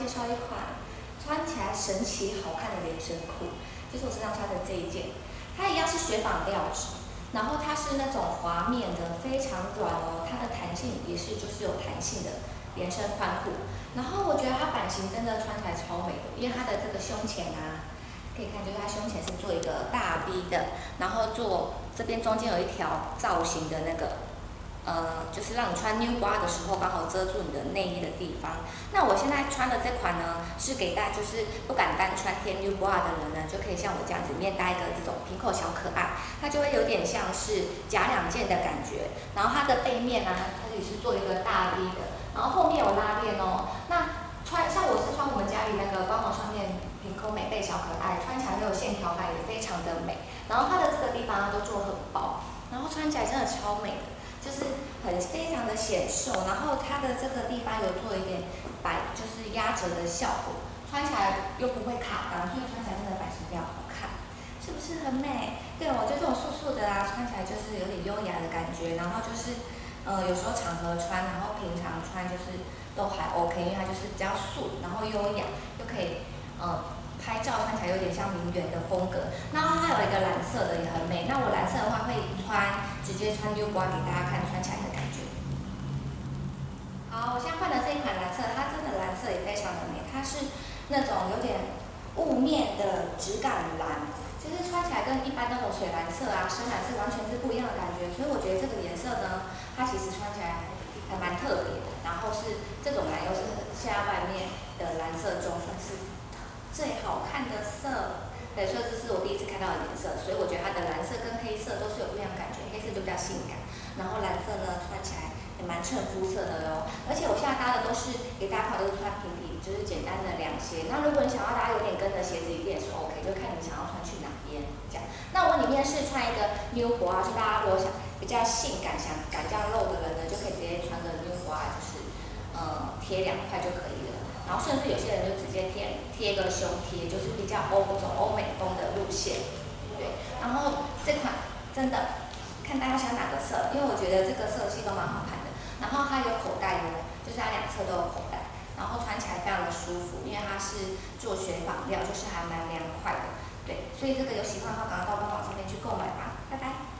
介绍一款穿起来神奇好看的连身裤，就是我身上穿的这一件，它一样是雪纺料质，然后它是那种滑面的，非常软哦，它的弹性也是就是有弹性的连身宽裤。然后我觉得它版型真的穿起来超美的，因为它的这个胸前啊，可以看就是它胸前是做一个大 V 的，然后做这边中间有一条造型的那个。就是让你穿 New Bra 的时候刚好遮住你的内衣的地方。那我现在穿的这款呢，是给大家就是不敢单穿贴 New Bra 的人呢，就可以像我这样子，里面搭一个这种平口小可爱，它就会有点像是假两件的感觉。然后它的背面呢，它也是做一个大 V 的，然后后面有拉链哦。那像我是穿我们家里那个官网上面平口美背小可爱，穿起来没有线条感，也非常的美。然后它的这个地方都做很薄，然后穿起来真的超美的。就是非常的显瘦，然后它的这个地方有做一点就是压折的效果，穿起来又不会卡裆，所以穿起来真的版型比较好看，是不是很美？对，我觉得这种素素的啊，穿起来就是有点优雅的感觉，然后就是有时候场合穿，然后平常穿就是都还 OK， 因为它就是比较素，然后优雅，又可以拍照穿起来有点像名媛的风格。然后它有一个蓝色的也很美，那我蓝色的话会直接穿 New Bra 给大家看穿起来的感觉。好，我现在换的这一款蓝色，它真的蓝色也非常的美，它是那种有点雾面的质感蓝，就是穿起来跟一般那种水蓝色啊、深蓝色完全是不一样的感觉。所以我觉得这个颜色呢，它其实穿起来还蛮特别的。然后是这种蓝又是现在外面的蓝色中算是最好看的色，对，所以这是我第一次看到的颜色，所以我觉得它的蓝色跟黑色都是有不一样的感觉，黑色就比较性感，然后蓝色呢穿起来也蛮衬肤色的哟。而且我现在搭的都是给大家看，都是穿平底，就是简单的凉鞋。那如果你想要搭有点跟的鞋子，一定也是 OK， 就看你想要穿去哪边这样。那我里面是穿一个 New Bra， 是大家如果想比较性感、想敢这样露的人呢，就可以直接穿个 New Bra， 就是贴2块就可以了。然后甚至有些人就直接贴个胸贴，就是比较欧美风的路线，对。然后这款真的看大家想哪个色，因为我觉得这个色系都蛮好看的。然后它有口袋哦，就是它两侧都有口袋，然后穿起来非常的舒服，因为它是做雪纺料，就是还蛮凉快的，对。所以这个有喜欢的话，赶快到官网上面去购买吧，拜拜。